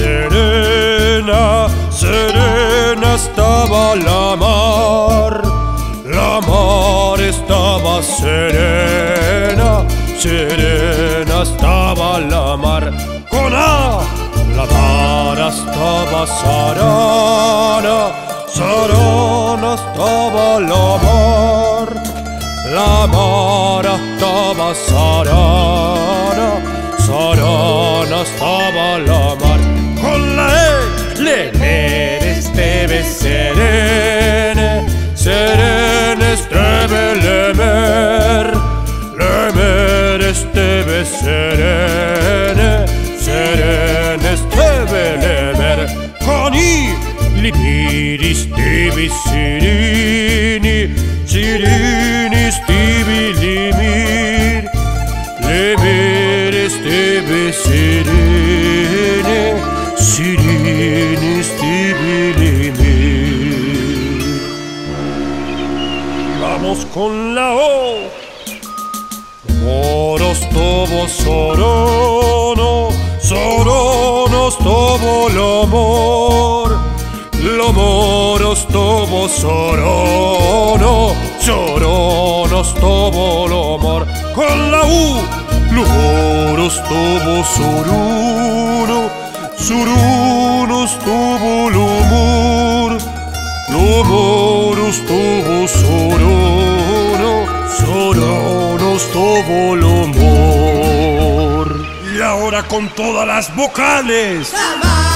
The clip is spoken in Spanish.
serena, serena estaba la mar estaba serena, serena estaba la mar. Con A, la mar estaba sarana, sarana estaba la mar estaba sarana, sarana estaba la mar. Con la E, le esteve serene, serene esteve lemer esteve serene, serene esteve lemer. Con I, lipiri stivi sirini, sirini stivi limir, limir esteve serene, sirini stivi limir. Vamos con la O. Moros tobo sorono, soronos tobo lomor, lomoros tobo sorono, soronos tobo lomor. Con la U, lumoros tobo soruno, sorunos tobo lomor, lomoros tobo sorono, soronos tobo lomor. Y ahora con todas las vocales.